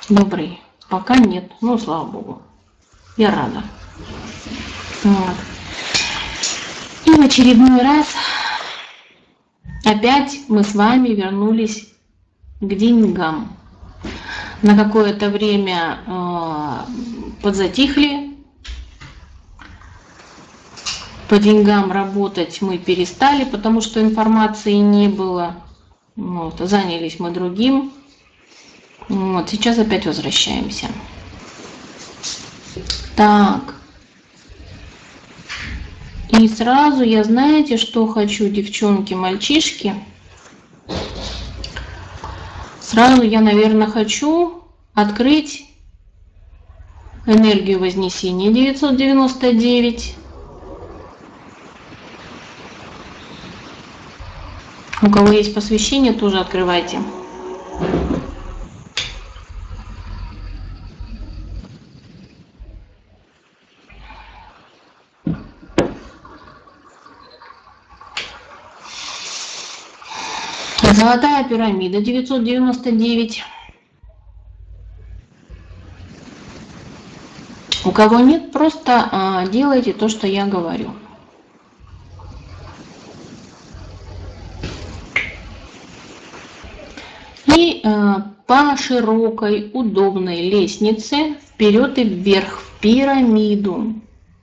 Добрый. Пока нет. Ну, слава богу. Я рада. Вот. И в очередной раз опять мы с вами вернулись к деньгам. На какое-то время подзатихли. По деньгам работать мы перестали, потому что информации не было. Вот. Занялись мы другим. Вот. Сейчас опять возвращаемся. Так. И сразу я, знаете, что хочу, девчонки, мальчишки? Сразу я, наверное, хочу открыть энергию Вознесения 999. У кого есть посвящение, тоже открывайте. Золотая пирамида 999. У кого нет, просто делайте то, что я говорю. И по широкой, удобной лестнице вперед и вверх в пирамиду.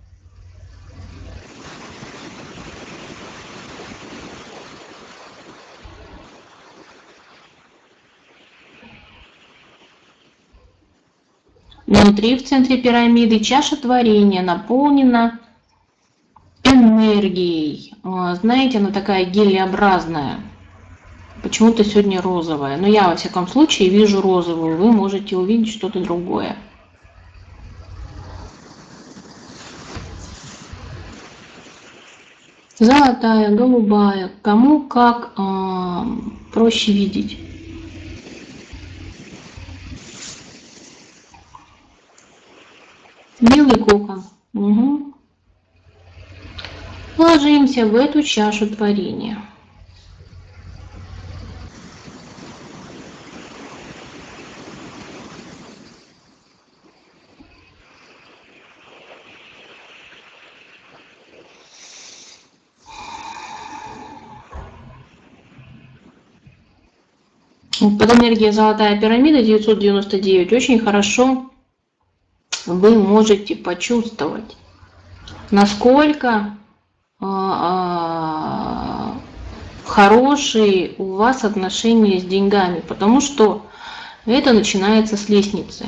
Внутри, в центре пирамиды, чаша творения наполнена энергией. Знаете, она такая гелеобразная. Почему-то сегодня розовая. Но я, во всяком случае, вижу розовую. Вы можете увидеть что-то другое. Золотая, голубая. Кому как проще видеть. Белый кокон. Угу. Ложимся в эту чашу творения. Под энергией золотая пирамида 999 очень хорошо вы можете почувствовать, насколько хорошие у вас отношения с деньгами, потому что это начинается с лестницы.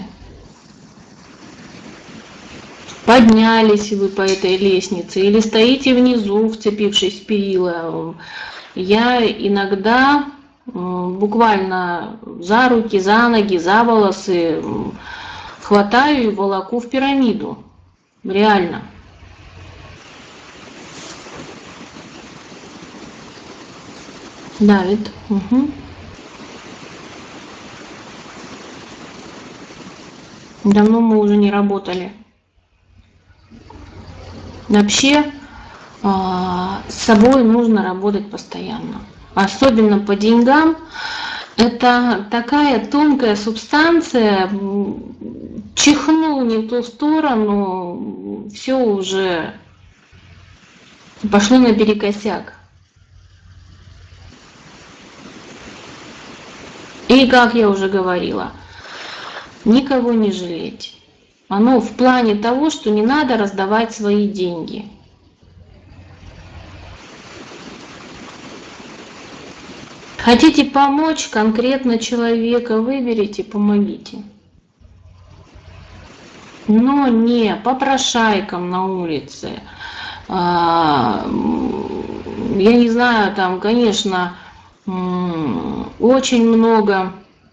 Поднялись вы по этой лестнице или стоите внизу, вцепившись в перила. Я иногда буквально за руки, за ноги, за волосы хватаю и волоку в пирамиду. Реально. Давид. Угу. Давно мы уже не работали. Вообще с собой нужно работать постоянно. Особенно по деньгам. Это такая тонкая субстанция, чихнул не в ту сторону, все уже пошло наперекосяк. И, как я уже говорила, никого не жалеть. Оно в плане того, что не надо раздавать свои деньги. Хотите помочь конкретно человека, выберите, помогите. Но не попрошайкам на улице. Я не знаю, там, конечно, очень много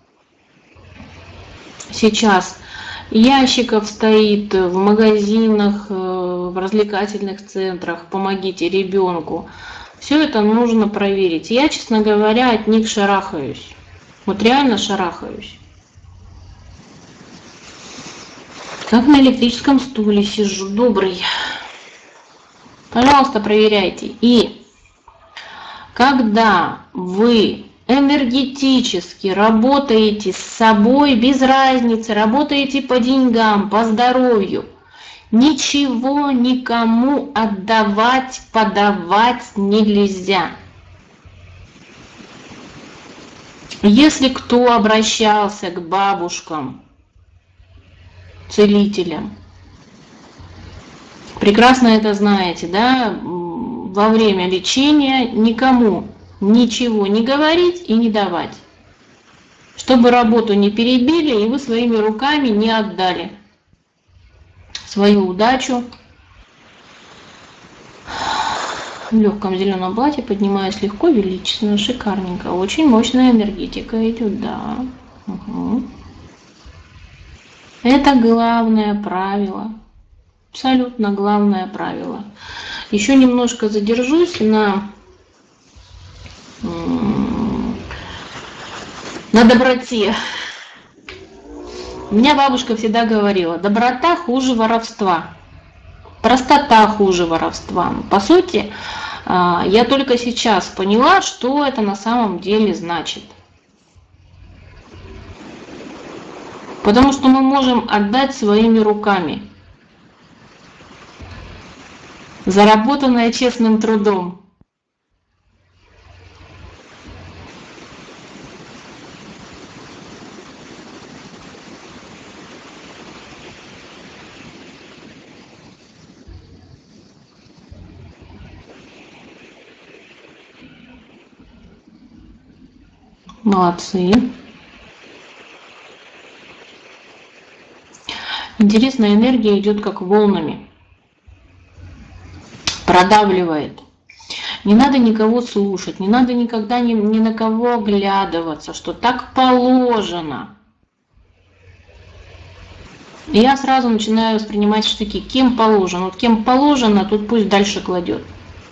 сейчас ящиков стоит в магазинах, в развлекательных центрах. Помогите ребенку. Все это нужно проверить. Я, честно говоря, от них шарахаюсь. Вот реально шарахаюсь. Как на электрическом стуле сижу. Добрый. Пожалуйста, проверяйте. И когда вы энергетически работаете с собой, без разницы, работаете по деньгам, по здоровью, ничего никому отдавать, подавать нельзя. Если кто обращался к бабушкам, целителям, прекрасно это знаете, да, во время лечения никому ничего не говорить и не давать, чтобы работу не перебили и вы своими руками не отдали свою удачу. В легком зеленом платье поднимаюсь легко, величественно, шикарненько. Очень мощная энергетика идет, да. Угу. Это главное правило. Абсолютно главное правило. Еще немножко задержусь на доброте. У меня бабушка всегда говорила, доброта хуже воровства. Простота хуже воровства. По сути, я только сейчас поняла, что это на самом деле значит. Потому что мы можем отдать своими руками, заработанное честным трудом. Молодцы. Интересная энергия идет как волнами. Продавливает. Не надо никого слушать, не надо никогда ни на кого оглядываться, что так положено. И я сразу начинаю воспринимать штуки, кем положено. Вот кем положено, тут пусть дальше кладет.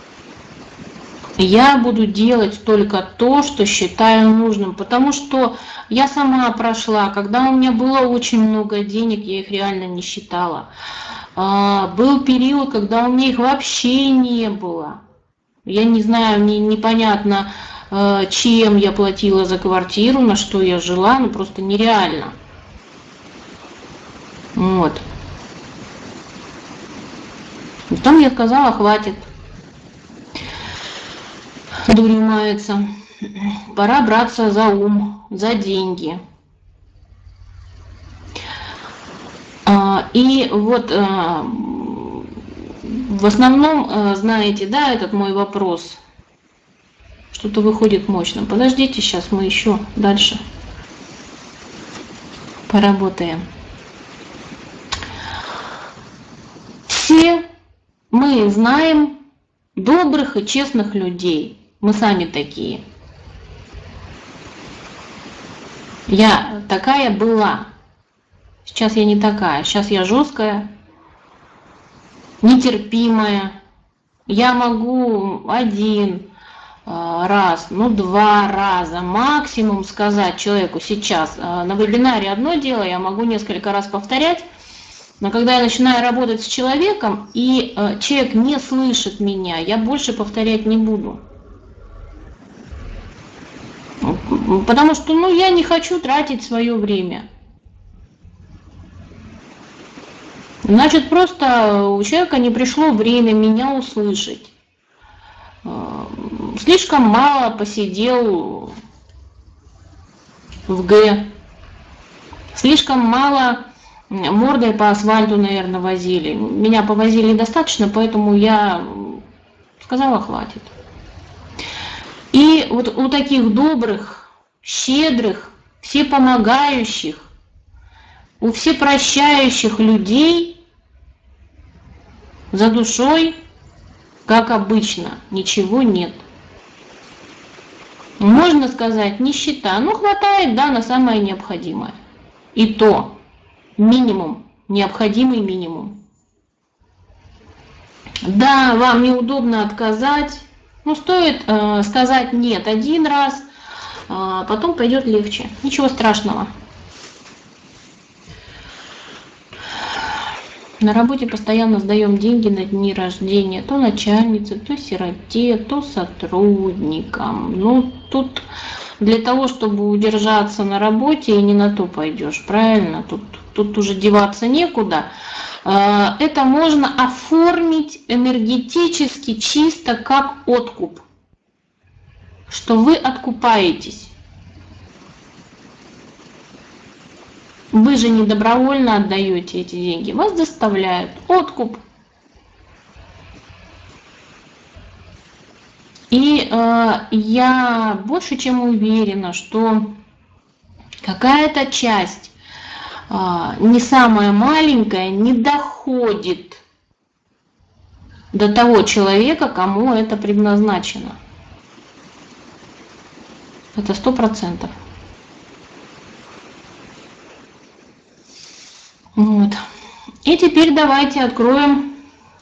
Я буду делать только то, что считаю нужным, потому что я сама прошла, когда у меня было очень много денег, я их реально не считала. Был период, когда у меня их вообще не было. Я не знаю, непонятно, чем я платила за квартиру, на что я жила, ну просто нереально. Вот. Потом я сказала, хватит. Дурью мается. Пора браться за ум, за деньги. И вот в основном, знаете, да, этот мой вопрос. Что-то выходит мощно. Подождите, сейчас мы еще дальше поработаем. Все мы знаем добрых и честных людей. Мы сами такие. Я такая была. Сейчас я не такая. Сейчас я жесткая, нетерпимая. Я могу один раз, ну 2 раза максимум сказать человеку сейчас. На вебинаре одно дело, я могу несколько раз повторять. Но когда я начинаю работать с человеком, и человек не слышит меня, я больше повторять не буду. Потому что, ну, я не хочу тратить свое время. Значит, просто у человека не пришло время меня услышать. Слишком мало посидел в Г. Слишком мало мордой по асфальту, наверное, возили. Меня повозили достаточно, поэтому я сказала, хватит. И вот у таких добрых, щедрых, всепомогающих, у всепрощающих людей за душой, как обычно, ничего нет. Можно сказать, нищета, ну хватает, да, на самое необходимое. И то минимум, необходимый минимум. Да, вам неудобно отказать. Ну, стоит сказать нет 1 раз, потом пойдет легче. Ничего страшного. На работе постоянно сдаем деньги на дни рождения. То начальнице, то сироте, то сотрудникам. Ну, тут для того, чтобы удержаться на работе, и не на то пойдешь, правильно? Тут уже деваться некуда. Это можно оформить энергетически чисто как откуп, что вы откупаетесь. Вы же не добровольно отдаете эти деньги, вас заставляют. Откуп. И я больше чем уверена, что какая-то часть, не самая маленькая, не доходит до того человека, кому это предназначено. Это 100%. Вот. И теперь давайте откроем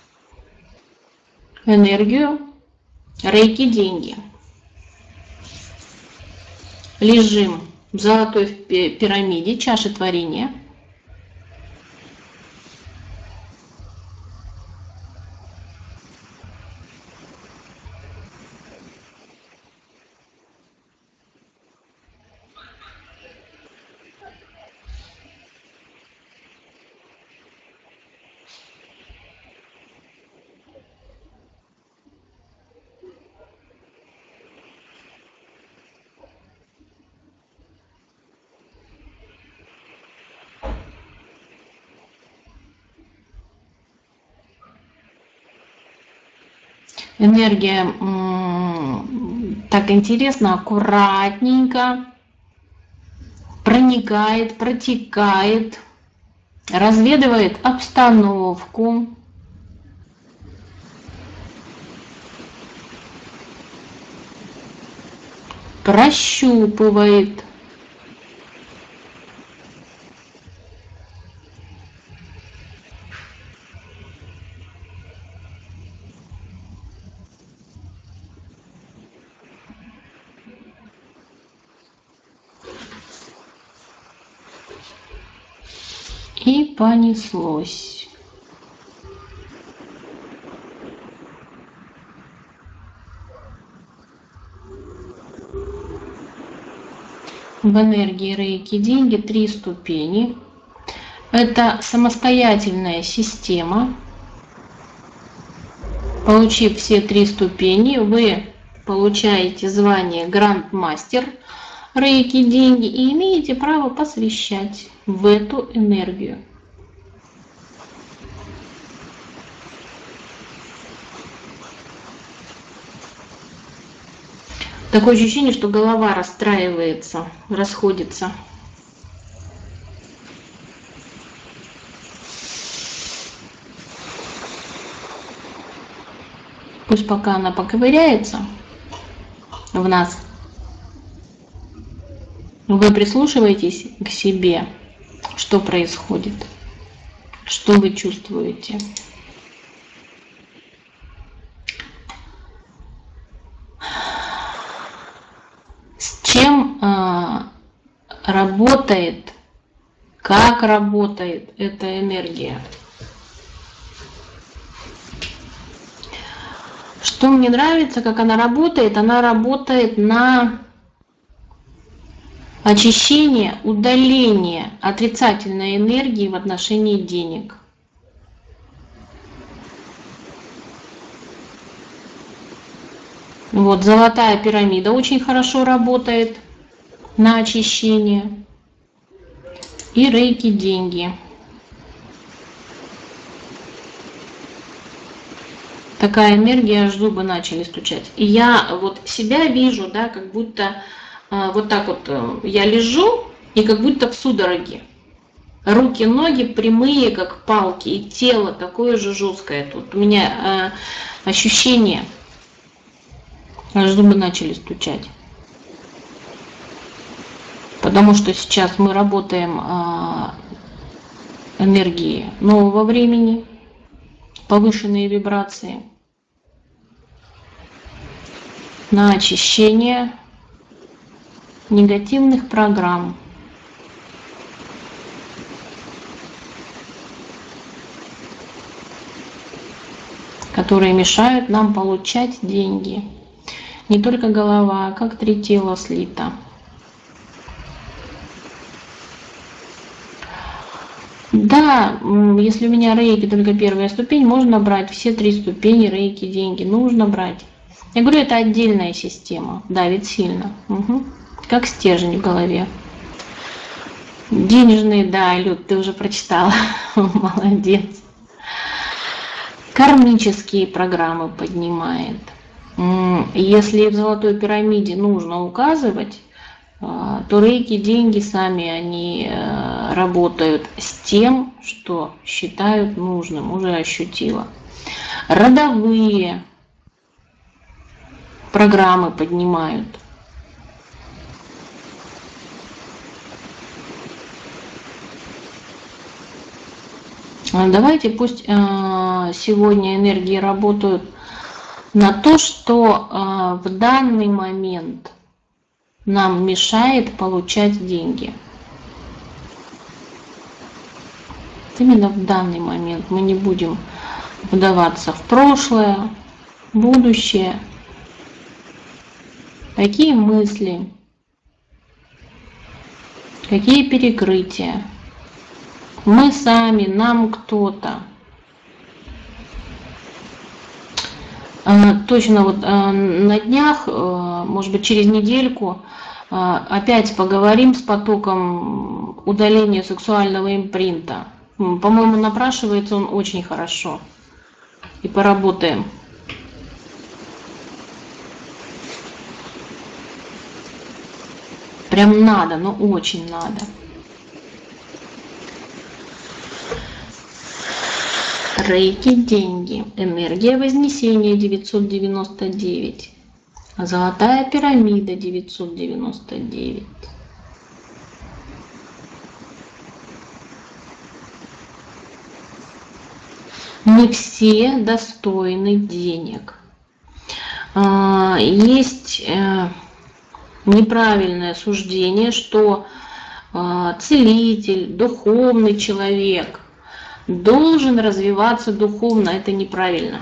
энергию рейки деньги. Лежим в золотой пирамиде, чаши творения. Энергия так интересно, аккуратненько проникает, протекает, разведывает обстановку, прощупывает. И понеслось. В энергии рейки деньги 3 ступени. Это самостоятельная система. Получив все 3 ступени, вы получаете звание грандмастер рейки деньги и имеете право посвящать в эту энергию. Такое ощущение, что голова расстраивается, расходится. Пусть пока она поковыряется в нас, вы прислушиваетесь к себе, что происходит, что вы чувствуете. С чем работает, как работает эта энергия. Что мне нравится, как она работает на очищение, удаление отрицательной энергии в отношении денег. Вот, золотая пирамида очень хорошо работает на очищение. И рейки деньги. Такая энергия, аж зубы начали стучать. И я вот себя вижу, да, как будто вот так вот я лежу, и как будто в судороге. Руки, ноги прямые, как палки, и тело такое же жесткое. Тут у меня ощущение, аж зубы начали стучать. Потому что сейчас мы работаем энергии нового времени, повышенные вибрации, на очищение негативных программ, которые мешают нам получать деньги. Не только голова, как 3 тела слито. Да, если у меня рейки только первая ступень, можно брать все 3 ступени рейки, деньги. Нужно брать. Я говорю, это отдельная система. Давит сильно. Угу. Как стержень в голове. Денежные, да, Люд, ты уже прочитала. Молодец. Кармические программы поднимает. Если в золотой пирамиде нужно указывать, то рейки, деньги сами, они работают с тем, что считают нужным, уже ощутила. Родовые программы поднимают. Давайте пусть сегодня энергии работают на то, что в данный момент нам мешает получать деньги. Именно в данный момент мы не будем вдаваться в прошлое, будущее. Какие мысли, какие перекрытия. Мы сами, нам кто-то. Точно вот на днях, может быть через недельку, опять поговорим с потоком удаления сексуального импринта. По-моему, напрашивается он очень хорошо. И поработаем. Прям надо, но очень надо. Рейки, деньги, энергия вознесения 999, золотая пирамида 999. Не все достойны денег. Есть неправильное суждение, что целитель, духовный человек должен развиваться духовно. Это неправильно.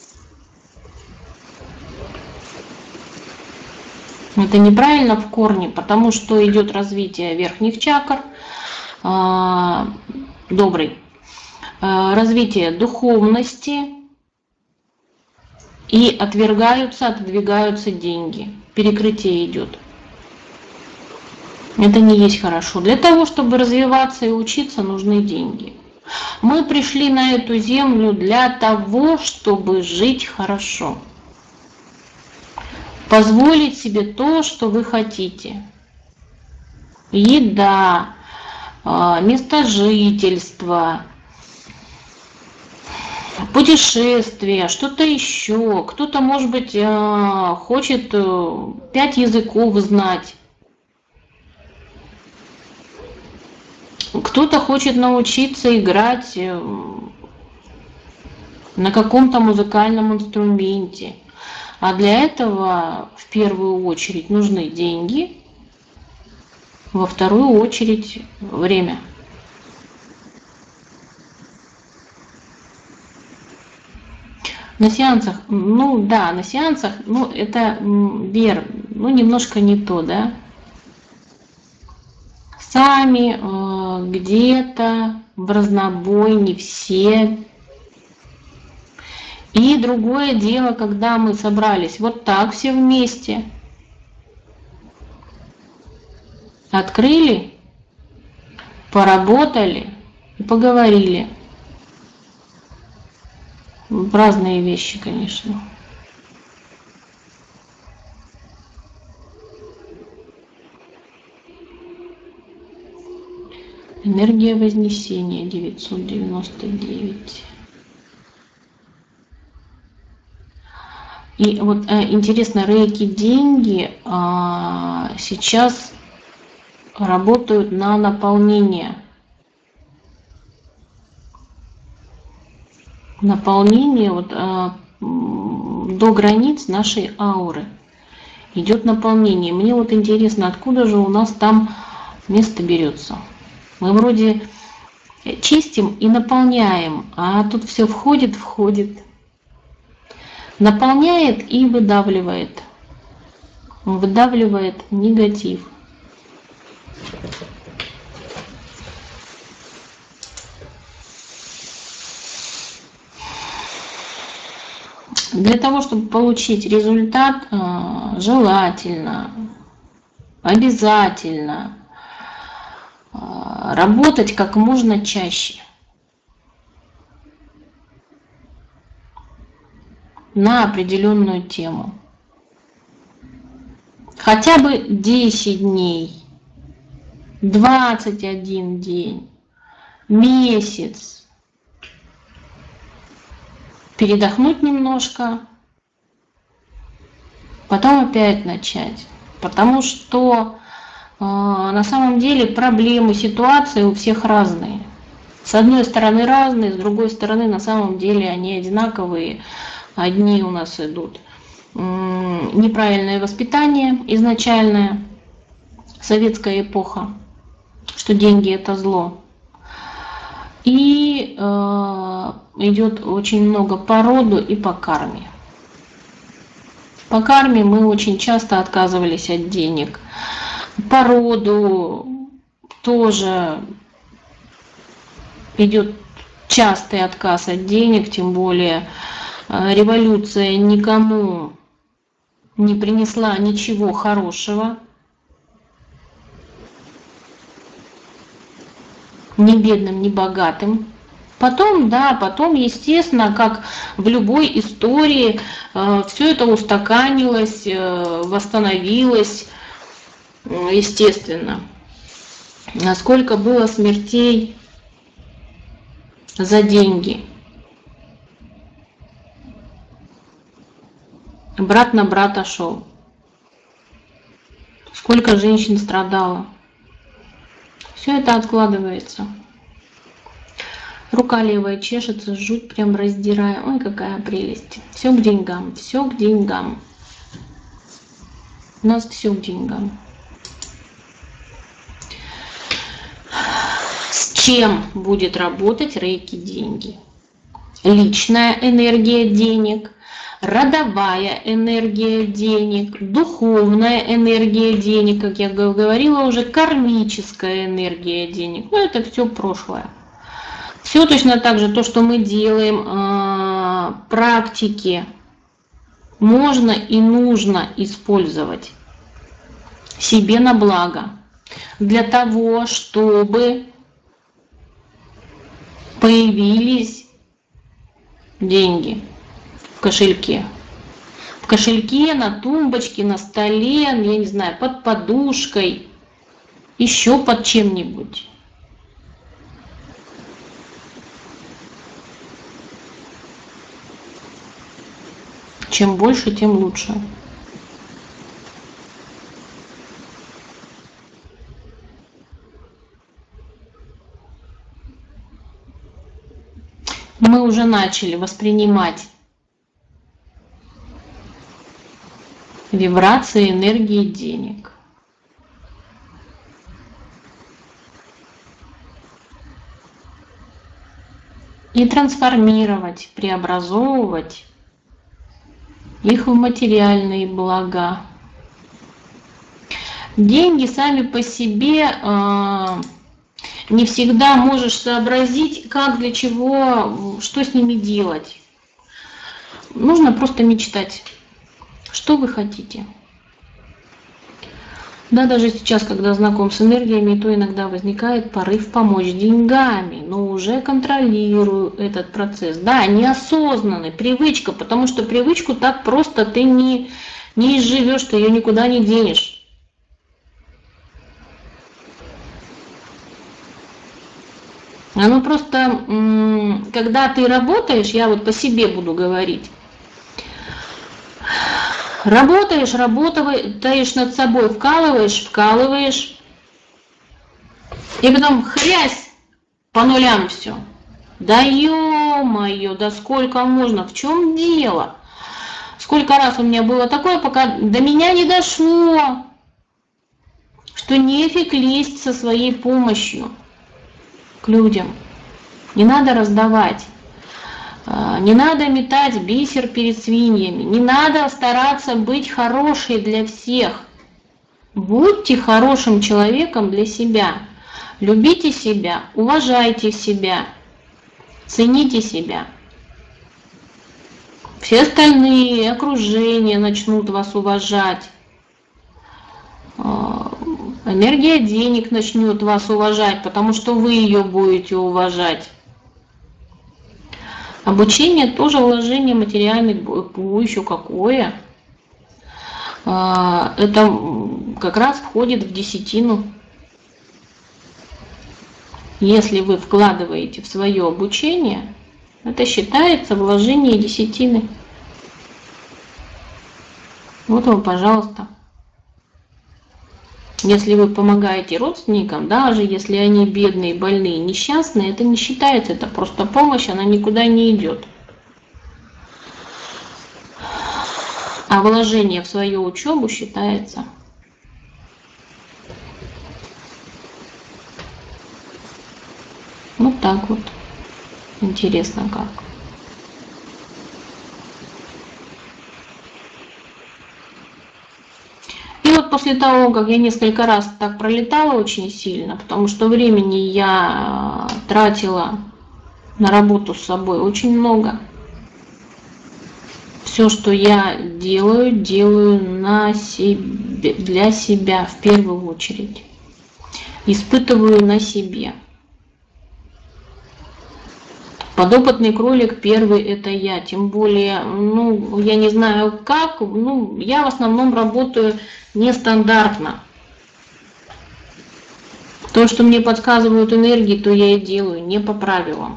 Это неправильно в корне, потому что идет развитие верхних чакр, развитие духовности, и отодвигаются деньги. Перекрытие идет. Это не есть хорошо. Для того, чтобы развиваться и учиться, нужны деньги. Мы пришли на эту землю для того, чтобы жить хорошо. Позволить себе то, что вы хотите. Еда, место жительства, путешествия, что-то еще. Кто-то, может быть, хочет 5 языков знать. Кто-то хочет научиться играть на каком-то музыкальном инструменте. А для этого в первую очередь нужны деньги, во вторую очередь время. На сеансах, на сеансах, это, Вер, немножко не то, да? Сами где-то в разнобой, не все. И другое дело, когда мы собрались вот так все вместе, открыли, поработали и поговорили. Разные вещи, конечно. Энергия вознесения 999. И вот интересно, рейки, деньги сейчас работают на наполнение. Наполнение вот до границ нашей ауры идет наполнение. Мне вот интересно, откуда же у нас там место берется. Мы вроде чистим и наполняем, а тут все входит. Наполняет и выдавливает. Выдавливает негатив. Для того, чтобы получить результат, желательно, обязательно работать как можно чаще на определенную тему. Хотя бы 10 дней, 21 день, месяц. Передохнуть немножко, потом опять начать. Потому что на самом деле проблемы, ситуации у всех разные. С одной стороны разные, с другой стороны на самом деле они одинаковые. Одни у нас идут неправильное воспитание изначальное, советская эпоха, что деньги это зло. И идет очень много по роду и по карме. По карме мы очень часто отказывались от денег. По роду тоже идет частый отказ от денег, тем более революция никому не принесла ничего хорошего. Ни бедным, ни богатым. Потом, да, потом, естественно, как в любой истории, все это устаканилось, восстановилось, естественно. Сколько было смертей за деньги. Брат на брата шел. Сколько женщин страдало. Все это откладывается. Рука левая чешется, жуть прям раздирая. Ой, какая прелесть. Все к деньгам, все к деньгам. У нас все к деньгам. С чем будет работать рейки деньги? Личная энергия денег, родовая энергия денег, духовная энергия денег, как я говорила уже, кармическая энергия денег. Ну, это все прошлое. Все точно так же, то, что мы делаем, практики можно и нужно использовать себе на благо, для того, чтобы появились деньги в кошельке. В кошельке, на тумбочке, на столе, я не знаю, под подушкой, еще под чем-нибудь. Чем больше, тем лучше. Мы уже начали воспринимать вибрации энергии денег. И трансформировать, преобразовывать их в материальные блага. Деньги сами по себе не всегда можешь сообразить, как, для чего, что с ними делать. Нужно просто мечтать, что вы хотите. Да, даже сейчас, когда знаком с энергиями, то иногда возникает порыв помочь деньгами, но уже контролирую этот процесс. Да, неосознанный, привычка, потому что привычку так просто ты не изживешь, ты ее никуда не денешь. Оно просто, когда ты работаешь, я вот по себе буду говорить, работаешь над собой, вкалываешь, и потом хрясь по нулям все. Да ё-моё, да сколько можно, в чем дело? Сколько раз у меня было такое, пока до меня не дошло, что нефиг лезть со своей помощью к людям. Не надо раздавать. Не надо метать бисер перед свиньями. Не надо стараться быть хорошей для всех. Будьте хорошим человеком для себя. Любите себя, уважайте себя, цените себя. Все остальные окружения начнут вас уважать. Энергия денег начнет вас уважать, потому что вы ее будете уважать. Обучение тоже вложение материальных, еще какое. Это как раз входит в десятину. Если вы вкладываете в свое обучение, это считается вложение десятины. Вот вам, пожалуйста. Если вы помогаете родственникам, даже если они бедные, больные, несчастные, это не считается, это просто помощь, она никуда не идет. А вложение в свою учебу считается. Вот так вот. Интересно как. И вот после того, как я несколько раз так пролетала очень сильно, потому что времени я тратила на работу с собой очень много. Все, что я делаю, на себе, для себя в первую очередь. Испытываю на себе. Подопытный кролик первый — это я, тем более, я не знаю как, я в основном работаю нестандартно. То, что мне подсказывают энергии, то я и делаю, не по правилам.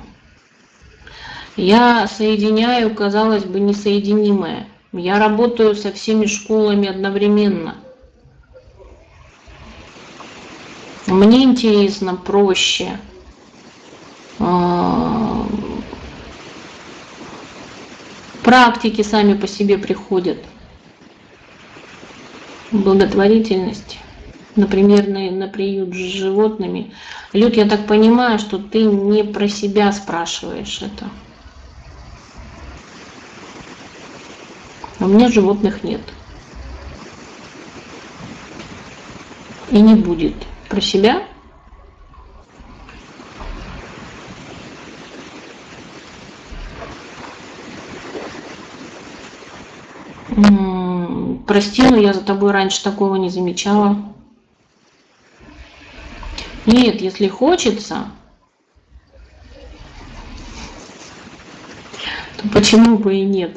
Я соединяю, казалось бы, несоединимое. Я работаю со всеми школами одновременно. Мне интересно, проще. Практики сами по себе приходят. Благотворительность. Например, на приют с животными. Люд, я так понимаю, что ты не про себя спрашиваешь это. У меня животных нет. И не будет. Про себя? Прости, но я за тобой раньше такого не замечала. Нет, если хочется, то почему бы и нет?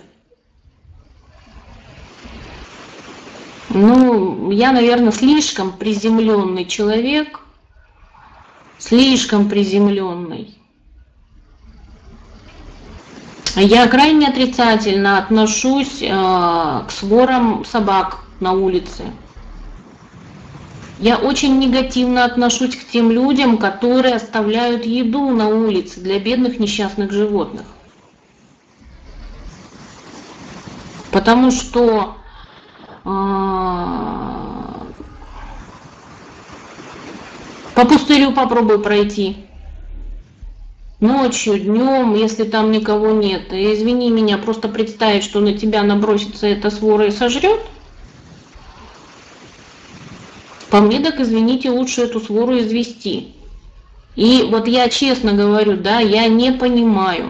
Я, наверное, слишком приземленный человек, слишком приземленный. Я крайне отрицательно отношусь к сворам собак на улице. Я очень негативно отношусь к тем людям, которые оставляют еду на улице для бедных несчастных животных. Потому что по пустырю попробуй пройти. Ночью, днем, если там никого нет. И извини меня, просто представить, что на тебя набросится эта свора и сожрет. По мне, так извините, лучше эту свору извести. И вот я честно говорю, да, я не понимаю,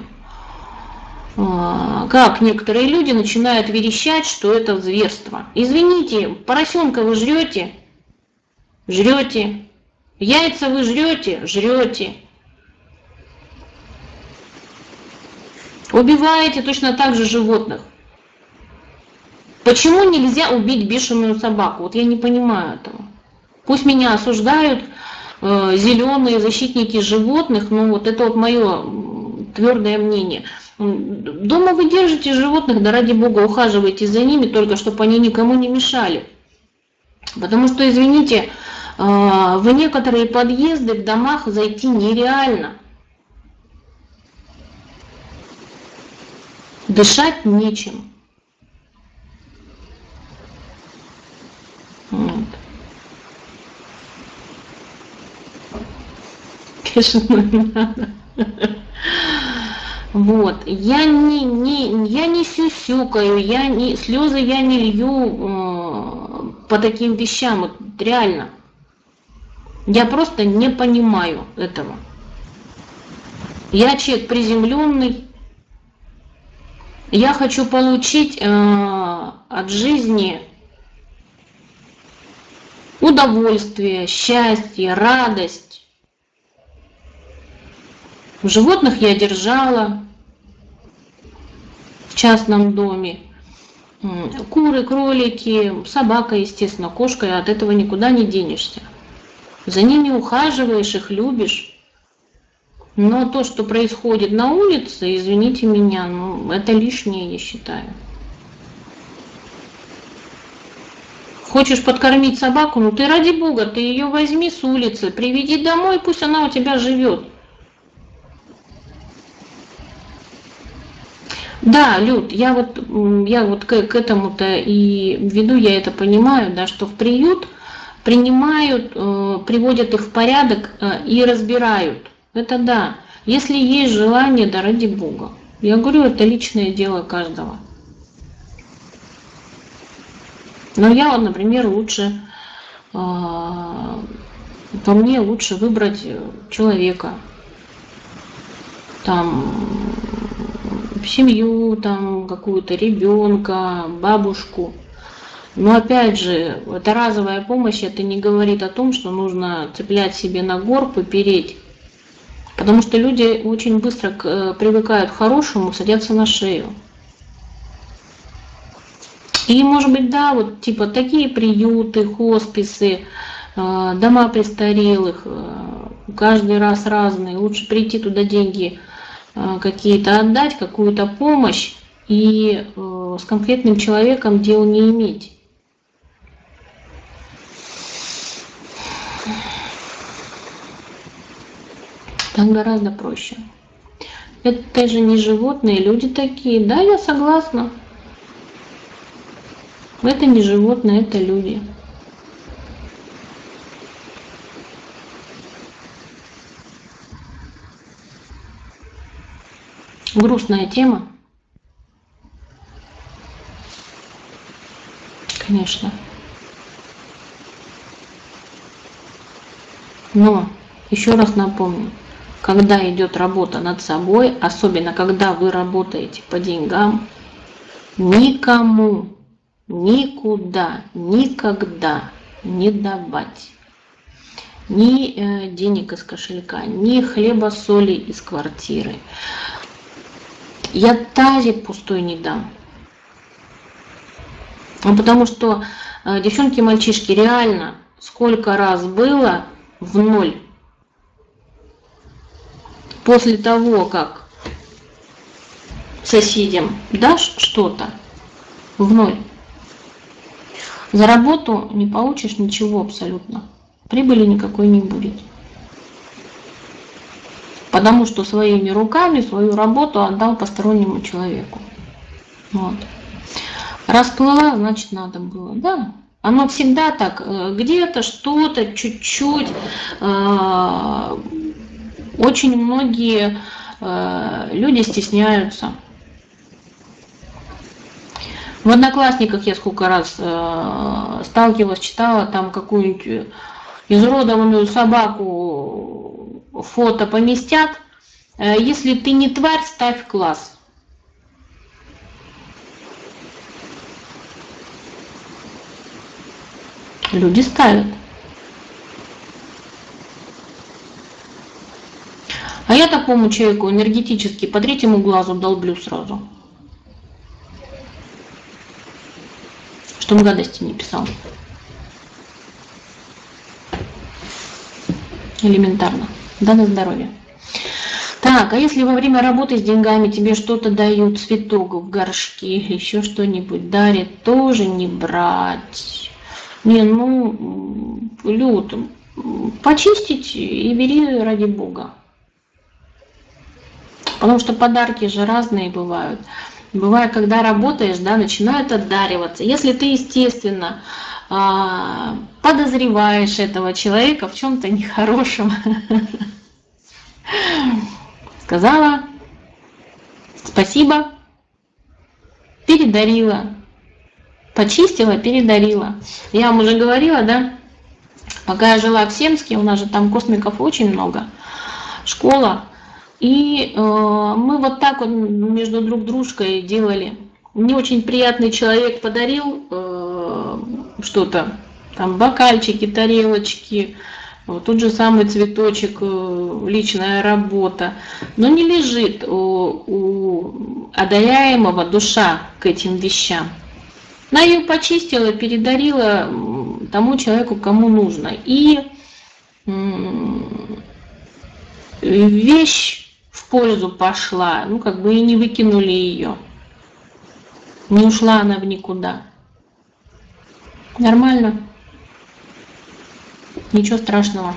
как некоторые люди начинают верещать, что это зверство. Извините, поросенка вы жрете? Жрете. Яйца вы жрете? Жрете. Убиваете точно так же животных. Почему нельзя убить бешеную собаку? Вот я не понимаю этого. Пусть меня осуждают зеленые защитники животных, но вот это вот мое твердое мнение. Дома вы держите животных, да ради бога, ухаживайте за ними, только чтобы они никому не мешали. Потому что, извините, в некоторые подъезды в домах зайти нереально. Дышать нечем. Вот. Тишину не надо. Вот. Я не сюсюкаю, слезы я не лью по таким вещам, вот, реально. Я просто не понимаю этого. Я человек приземленный. Я хочу получить от жизни удовольствие, счастье, радость. Животных я держала в частном доме. Куры, кролики, собака, естественно, кошка, от этого никуда не денешься. За ними ухаживаешь, их любишь. Но то, что происходит на улице, извините меня, ну, это лишнее, я считаю. Хочешь подкормить собаку, ну ты ради бога, ты ее возьми с улицы, приведи домой, пусть она у тебя живет. Да, Люд, я вот к этому-то и веду, я это понимаю, да, что в приют принимают, приводят их в порядок и разбирают. Это да. Если есть желание, да ради бога. Я говорю, это личное дело каждого. Но я вот, например, лучше, по мне лучше выбрать человека, там, семью, там, какую-то ребенка, бабушку. Но опять же, это разовая помощь, это не говорит о том, что нужно цеплять себе на горб и переть. Потому что люди очень быстро привыкают к хорошему, садятся на шею. И, может быть, да, вот типа такие приюты, хосписы, дома престарелых, каждый раз разные. Лучше прийти туда деньги какие-то отдать, какую-то помощь и с конкретным человеком дел не иметь. Так гораздо проще. Это же не животные, люди такие. Да, я согласна. Это не животные, это люди. Грустная тема. Конечно. Но, еще раз напомню, когда идет работа над собой, особенно когда вы работаете по деньгам, никому, никуда, никогда не давать ни денег из кошелька, ни хлеба, соли из квартиры. Я тазик пустой не дам. Потому что, девчонки, мальчишки, реально, сколько раз было в ноль. После того, как соседям дашь что-то, в ноль. За работу не получишь ничего абсолютно. Прибыли никакой не будет. Потому что своими руками свою работу отдал постороннему человеку. Вот. Расплыла, значит, надо было. Да, оно всегда так. Где-то что-то, чуть-чуть. Очень многие люди стесняются. В Одноклассниках я сколько раз сталкивалась, читала там какую-нибудь изуродованную собаку, фото поместят. Если ты не тварь, ставь класс. Люди ставят. А я такому человеку энергетически по третьему глазу долблю сразу. Чтобы гадости не писал. Элементарно. Да, на здоровье. Так, а если во время работы с деньгами тебе что-то дают, цветок в горшке или еще что-нибудь дарят, тоже не брать. Не, ну, Люд, почистить и бери ради бога. Потому что подарки же разные бывают. Бывает, когда работаешь, да, начинают отдариваться. Если ты, естественно, подозреваешь этого человека в чем-то нехорошем, сказала спасибо, передарила, почистила, передарила. Я вам уже говорила, да, пока я жила в Семске, у нас же там космиков очень много, школа, И мы вот так вот между друг дружкой делали. Мне очень приятный человек подарил что-то, там бокальчики, тарелочки, вот тот же самый цветочек, личная работа. Но не лежит у одаряемого душа к этим вещам. Она ее почистила, передарила тому человеку, кому нужно. И вещь в пользу пошла, ну как бы и не выкинули ее. Не ушла она в никуда. Нормально. Ничего страшного.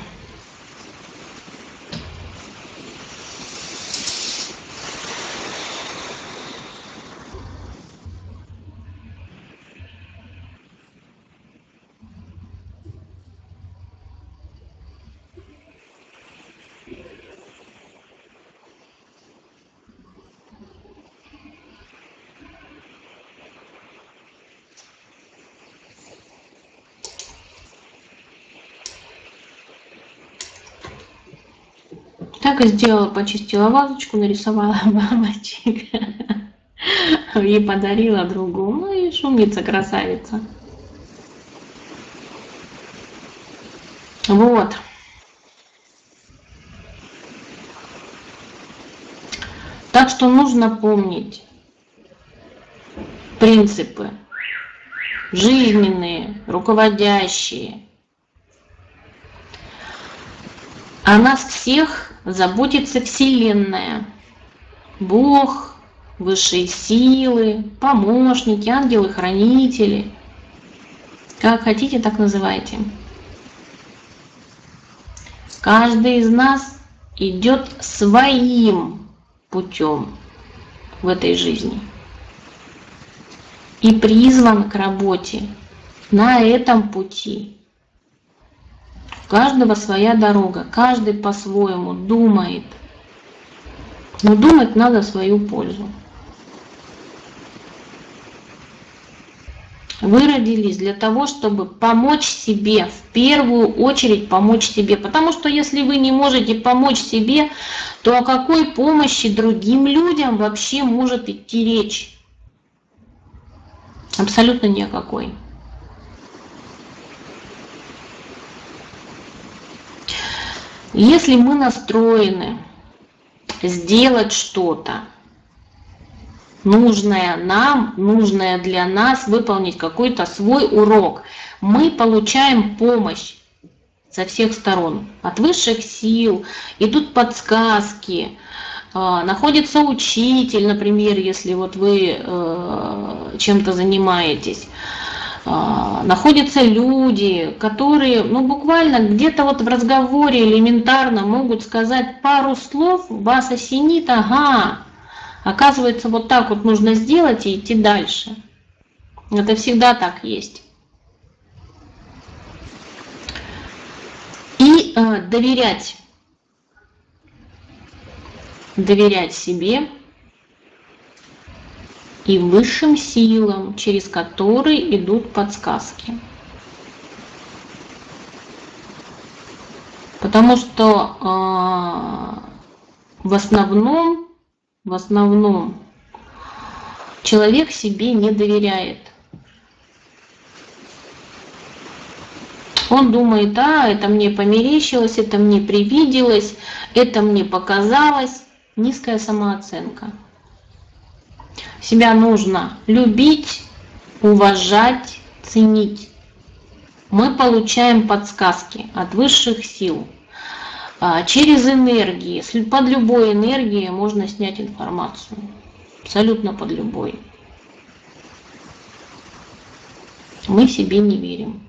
Так и сделала, почистила вазочку, нарисовала бабочек и подарила другу. Ну и шумница, красавица. Вот. Так что нужно помнить принципы жизненные, руководящие. О нас всех заботится Вселенная. Бог, высшие силы, помощники, ангелы-хранители. Как хотите, так называйте. Каждый из нас идет своим путем в этой жизни и призван к работе на этом пути. У каждого своя дорога, каждый по-своему думает, но думать надо в свою пользу. Вы родились для того, чтобы помочь себе, в первую очередь помочь себе. Потому что если вы не можете помочь себе, то о какой помощи другим людям вообще может идти речь? Абсолютно ни о какой. Если мы настроены сделать что-то, нужное нам, нужное для нас, выполнить какой-то свой урок, мы получаем помощь со всех сторон. От высших сил идут подсказки, находится учитель, например, если вот вы чем-то занимаетесь. Находятся люди, которые, ну, буквально где-то вот в разговоре элементарно могут сказать пару слов, вас осенит, ага, оказывается, вот так вот нужно сделать и идти дальше. Это всегда так есть. И доверять себе и высшим силам, через которые идут подсказки. Потому что в основном человек себе не доверяет. Он думает, это мне померещилось, это мне привиделось, это мне показалось. Низкая самооценка. Себя нужно любить, уважать, ценить. Мы получаем подсказки от высших сил. Через энергии, под любой энергией можно снять информацию. Абсолютно под любой. Мы себе не верим.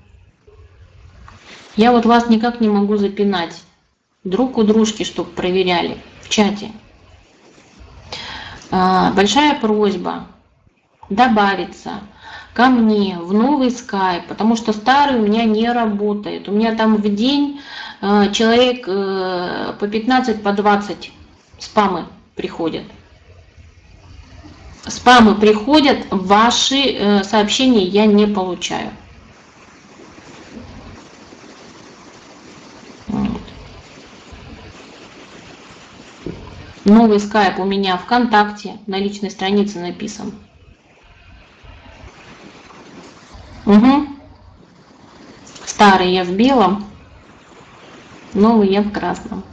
Я вот вас никак не могу запинать. Друг у дружки, чтобы проверяли в чате. Большая просьба добавиться ко мне в новый скайп, потому что старый у меня не работает. У меня там в день человек по 15, по 20 спамы приходят. Спамы приходят, ваши сообщения я не получаю. Вот. Новый скайп у меня ВКонтакте, на личной странице написан. Угу. Старый я в белом, новый я в красном.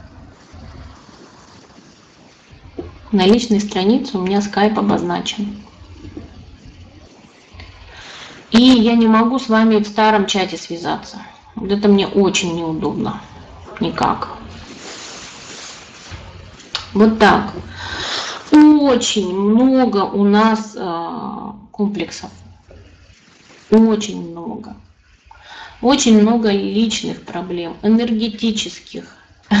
На личной странице у меня скайп обозначен. И я не могу с вами в старом чате связаться. Вот это мне очень неудобно. Никак. Вот так. Очень много у нас комплексов. Очень много. Очень много личных проблем, энергетических.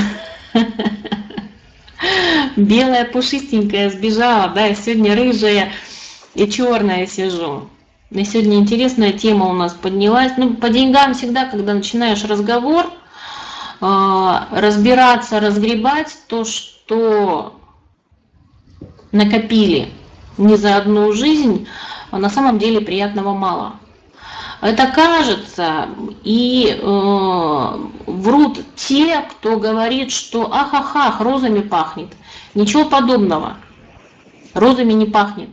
Белая пушистенькая сбежала, да, и сегодня рыжая и черная сижу. И сегодня интересная тема у нас поднялась. Ну, по деньгам всегда, когда начинаешь разговор, разбираться, разгребать то, что накопили не за одну жизнь, а на самом деле приятного мало. Это кажется, и врут те, кто говорит, что ах, розами пахнет. Ничего подобного. Розами не пахнет.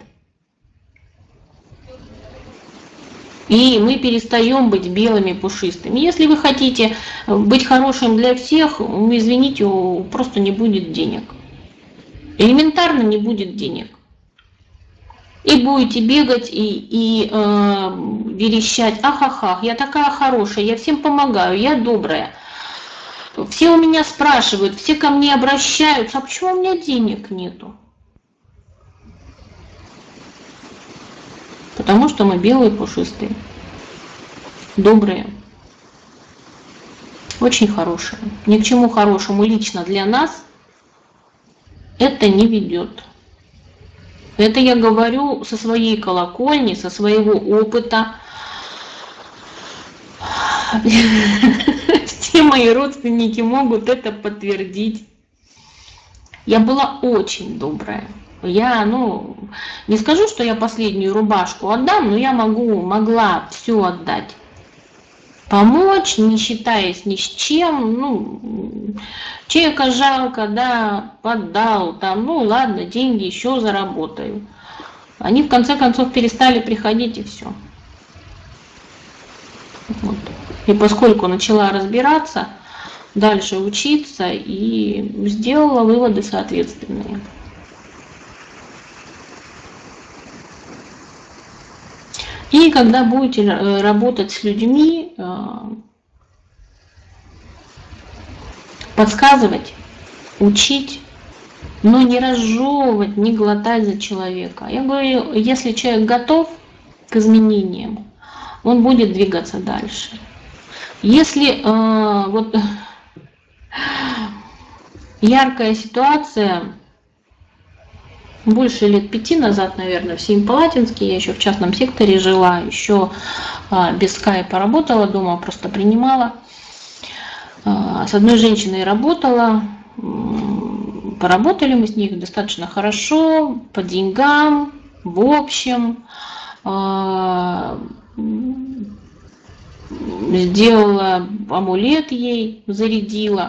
И мы перестаем быть белыми пушистыми. Если вы хотите быть хорошим для всех, извините, просто не будет денег. Элементарно не будет денег. И будете бегать и верещать, ах, я такая хорошая, я всем помогаю, я добрая. Все у меня спрашивают, все ко мне обращаются, а почему у меня денег нету? Потому что мы белые, пушистые, добрые, очень хорошие. Ни к чему хорошему лично для нас это не ведет. Это я говорю со своей колокольни, со своего опыта. Все мои родственники могут это подтвердить. Я была очень добрая. Я, не скажу, что я последнюю рубашку отдам, но я могла все отдать. Помочь, не считаясь ни с чем. Человека жалко, да, поддал, там, ладно, деньги еще заработаю. Они в конце концов перестали приходить, и все. Вот. И поскольку начала разбираться, дальше учиться, и сделала выводы соответственные. И когда будете работать с людьми, подсказывать, учить, но не разжевывать, не глотать за человека. Я говорю, если человек готов к изменениям, он будет двигаться дальше. Если яркая ситуация, больше лет 5 назад, наверное, в Семипалатинске, я еще в частном секторе жила, еще без скайпа работала дома, просто принимала. С одной женщиной работала, поработали мы с ней достаточно хорошо, по деньгам, в общем. Сделала амулет ей, зарядила.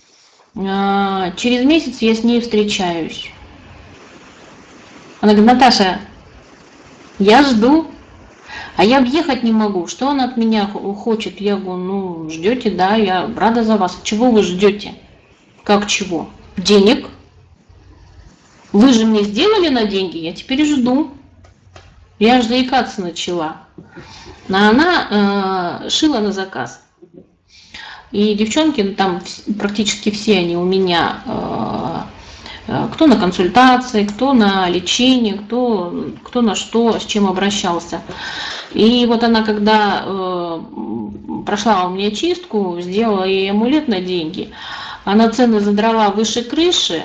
Через месяц я с ней встречаюсь. Она говорит, Наташа, я жду, а я въехать не могу. Что она от меня хочет? Я говорю, ждете, да, я рада за вас. Чего вы ждете? Как чего? Денег? Вы же мне сделали на деньги, я теперь жду. Я аж заикаться начала. А она шила на заказ. И девчонки, там практически все они у меня, кто на консультации, кто на лечение, кто на что, с чем обращался. И вот она, когда прошла у меня чистку, сделала ей амулет на деньги, она цены задрала выше крыши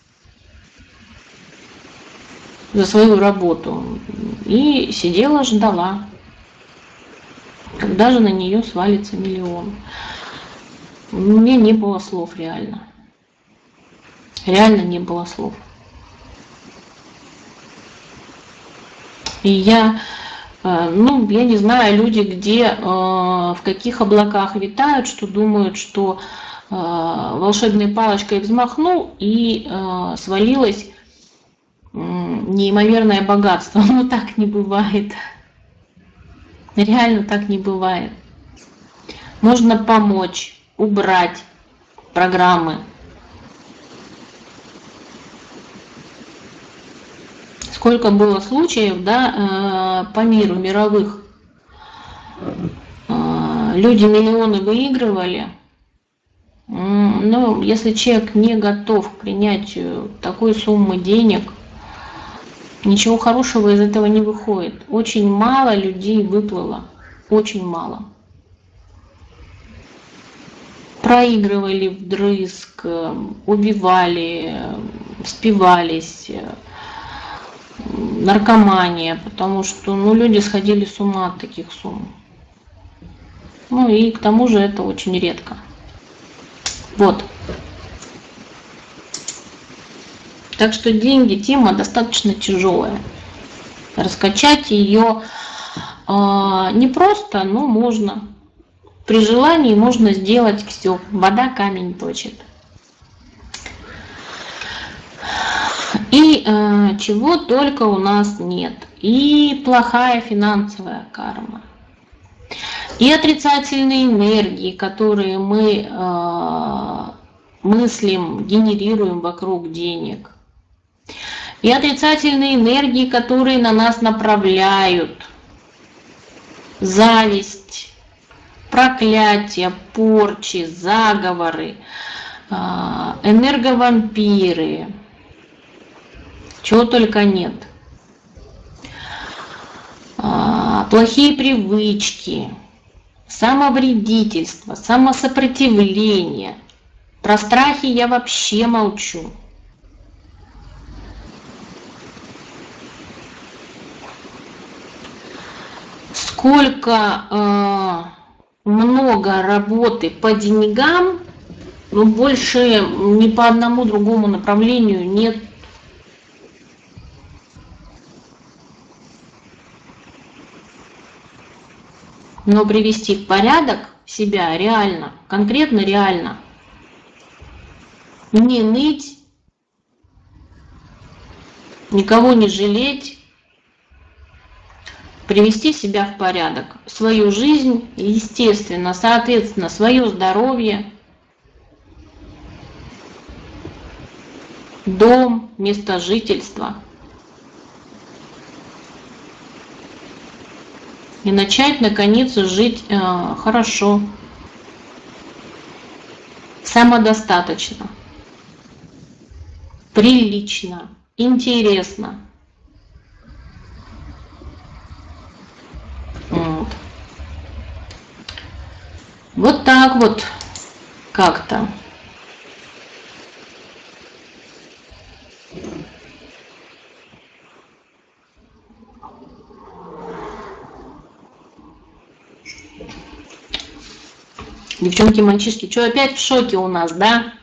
за свою работу и сидела, ждала, когда же на нее свалится миллион. У меня не было слов реально. Реально не было слов. И я не знаю, люди где, в каких облаках витают, что думают, что волшебной палочкой взмахнул, и свалилось неимоверное богатство. Но так не бывает. Реально так не бывает. Можно помочь, убрать программы. Сколько было случаев, да, по миру, мировых. Люди миллионы выигрывали. Но если человек не готов к принятию такой суммы денег, ничего хорошего из этого не выходит. Очень мало людей выплыло. Очень мало. Проигрывали вдрызг, убивали, спивались, наркомания, потому что люди сходили с ума от таких сумм. И к тому же это очень редко. Вот. Так что деньги, тема достаточно тяжелая. Раскачать ее не просто, но можно. При желании можно сделать все. Вода камень точит. И чего только у нас нет. И плохая финансовая карма. И отрицательные энергии, которые мы мыслим, генерируем вокруг денег. И отрицательные энергии, которые на нас направляют. Зависть, проклятия, порчи, заговоры, энерговампиры. Чего только нет. Плохие привычки, самовредительство, самосопротивление. Про страхи я вообще молчу. Сколько много работы по деньгам, больше ни по одному другому направлению нет. Но привести в порядок себя реально, конкретно реально. Не ныть, никого не жалеть, привести себя в порядок, свою жизнь, естественно, соответственно, свое здоровье, дом, место жительства. И начать, наконец, жить хорошо, самодостаточно, прилично, интересно. Вот так вот как-то. Девчонки, мальчишки, что опять в шоке у нас, да?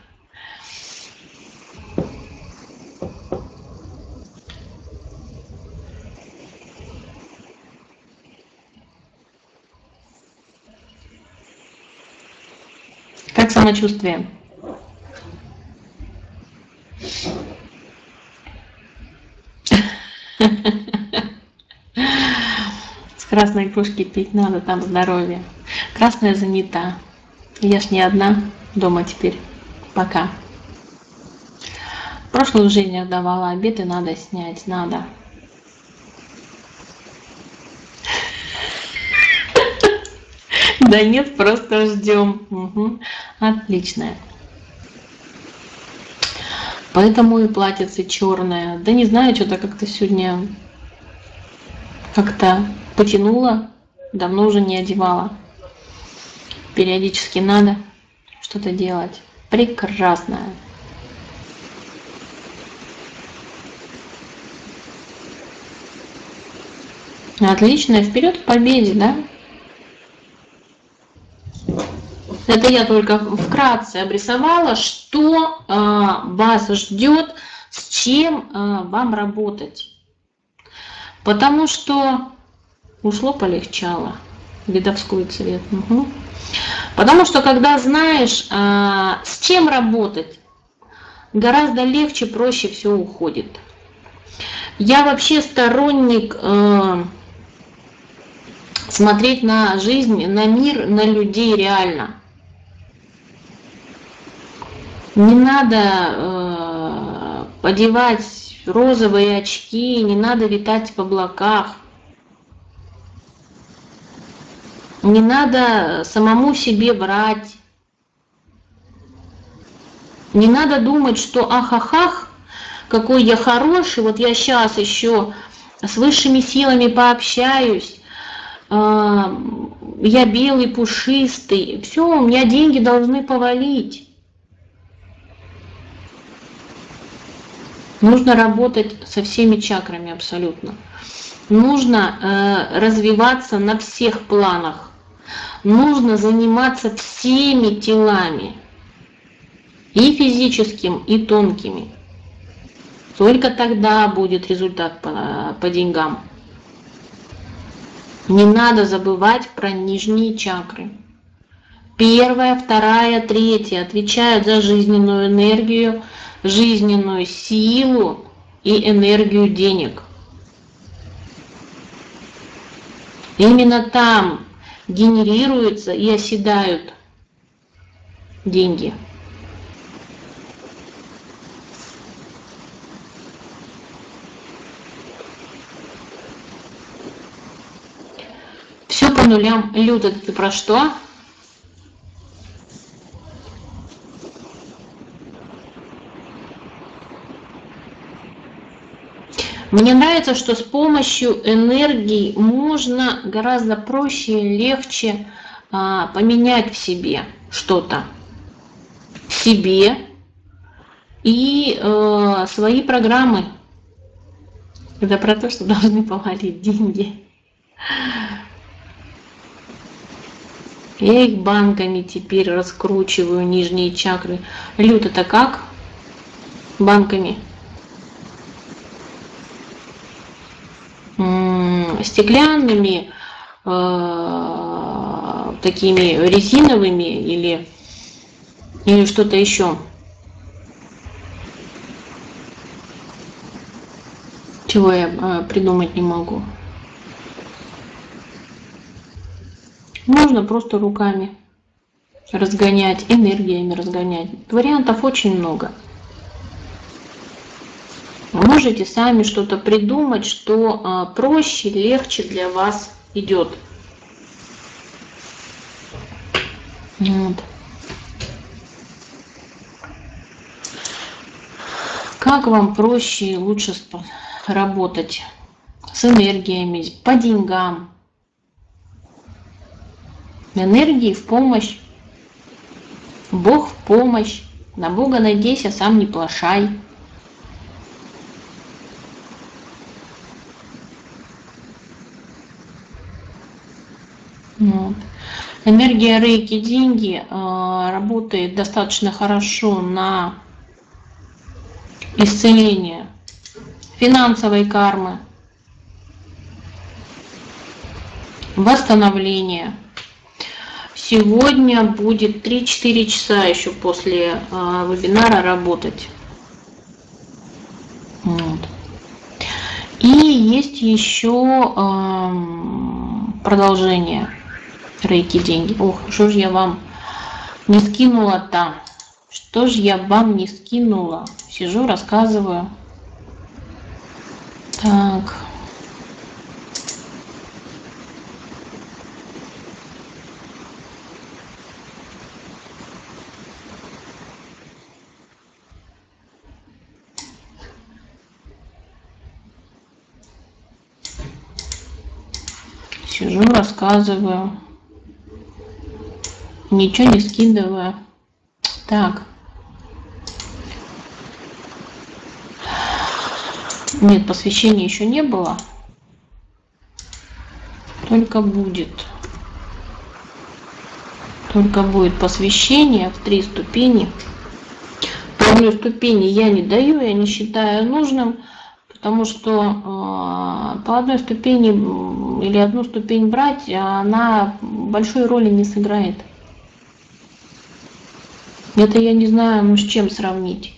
Как самочувствие? С красной кружки пить надо, там здоровье. Красная занята. Я ж не одна дома теперь. Пока. В прошлых жизнях давала обеты, надо снять, надо. Да нет, просто ждем. Угу. Отлично. Поэтому и платьице черное. Да не знаю, что-то как-то сегодня как-то потянуло. Давно уже не одевала. Периодически надо что-то делать. Прекрасно. Отлично. Вперед к победе, да? Это я только вкратце обрисовала, что вас ждет, с чем вам работать. Потому что ушло полегчало. Видовской цвет. Угу. Потому что когда знаешь, с чем работать, гораздо легче, проще все уходит. Я вообще сторонник смотреть на жизнь, на мир, на людей реально. Не надо подевать розовые очки, не надо витать в облаках. Не надо самому себе врать. Не надо думать, что ах-ах-ах, какой я хороший, вот я сейчас еще с высшими силами пообщаюсь, я белый, пушистый, все, у меня деньги должны повалить. Нужно работать со всеми чакрами абсолютно. Нужно развиваться на всех планах. Нужно заниматься всеми телами. И физическим, и тонкими. Только тогда будет результат по деньгам. Не надо забывать про нижние чакры. Первая, вторая, третья отвечают за жизненную энергию, жизненную силу и энергию денег. Именно там генерируются и оседают деньги. Все по нулям. Люда, ты про что? Мне нравится, что с помощью энергии можно гораздо проще и легче поменять в себе что-то. В себе и свои программы. Это про то, что должны повалить деньги. Я их банками теперь раскручиваю, нижние чакры. Люд, это как? Банками. Стеклянными, такими резиновыми или что-то еще. Чего я придумать не могу. Можно просто руками разгонять, энергиями разгонять. Вариантов очень много. Вы можете сами что-то придумать, что проще, легче для вас идет. Вот. Как вам проще и лучше работать с энергиями, по деньгам? Энергии в помощь, Бог в помощь. На Бога надейся, сам не плашай. Вот. Энергия рейки деньги работает достаточно хорошо на исцеление финансовой кармы, восстановление. Сегодня будет 3-4 часа еще после вебинара работать. Вот. И есть еще продолжение рейки деньги. Ох, что ж я вам не скинула-то? Что ж я вам не скинула? Сижу, рассказываю. Так. Сижу, рассказываю. Ничего не скидываю. Так. Нет, посвящения еще не было. Только будет. Только будет посвящение в 3 ступени. По 1 ступени я не даю, я не считаю нужным, потому что по 1 ступени или 1 ступень брать, она большой роли не сыграет. Это я не знаю, ну с чем сравнить.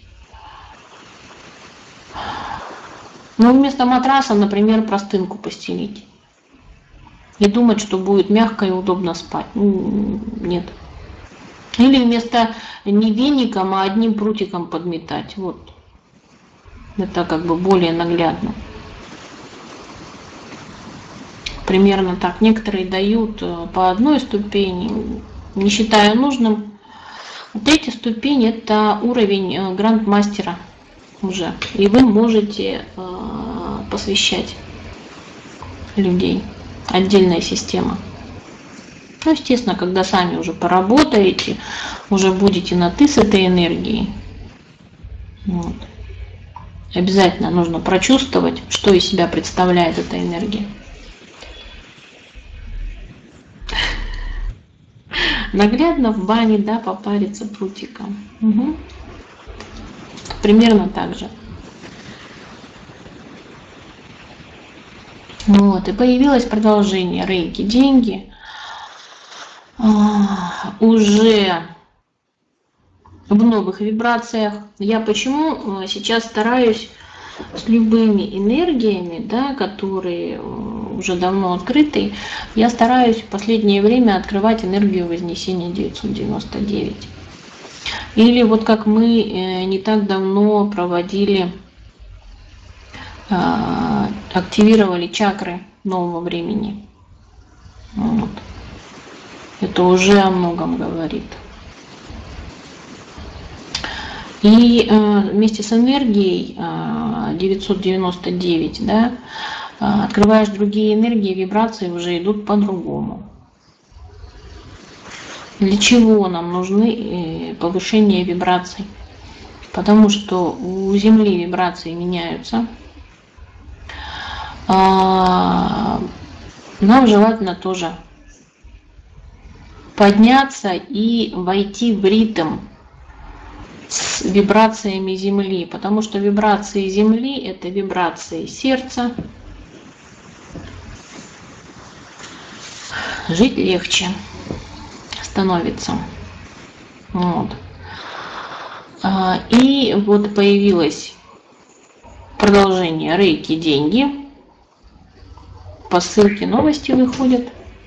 Ну, вместо матраса, например, простынку постелить. И думать, что будет мягко и удобно спать. Нет. Или вместо не веником, а одним прутиком подметать. Вот. Это как бы более наглядно. Примерно так. Некоторые дают по одной ступени, не считая нужным. Третья ступень – это уровень грандмастера уже. И вы можете посвящать людей. Отдельная система. Ну, естественно, когда сами уже поработаете, уже будете на «ты» с этой энергией. Вот. Обязательно нужно прочувствовать, что из себя представляет эта энергия. Наглядно в бане, да, попариться прутиком. Угу. Примерно так же. Вот, и появилось продолжение рейки деньги. Уже в новых вибрациях. Я почему сейчас стараюсь с любыми энергиями, да, которые уже давно открыты, я стараюсь в последнее время открывать энергию Вознесения 999. Или вот как мы не так давно проводили, активировали чакры нового времени. Вот. Это уже о многом говорит. И вместе с энергией 999, да, открываешь другие энергии, вибрации уже идут по-другому. Для чего нам нужны повышения вибраций? Потому что у Земли вибрации меняются. Нам желательно тоже подняться и войти в ритм с вибрациями Земли, потому что вибрации Земли – это вибрации сердца. Жить легче становится. Вот. И вот появилось продолжение рейки деньги. По ссылке новости выходят.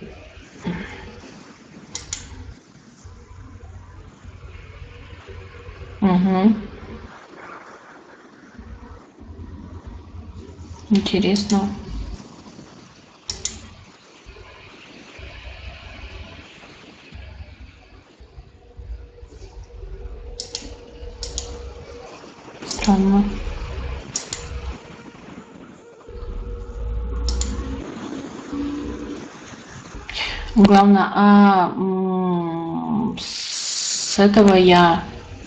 Угу. Интересно. Странно. Главное, с этого я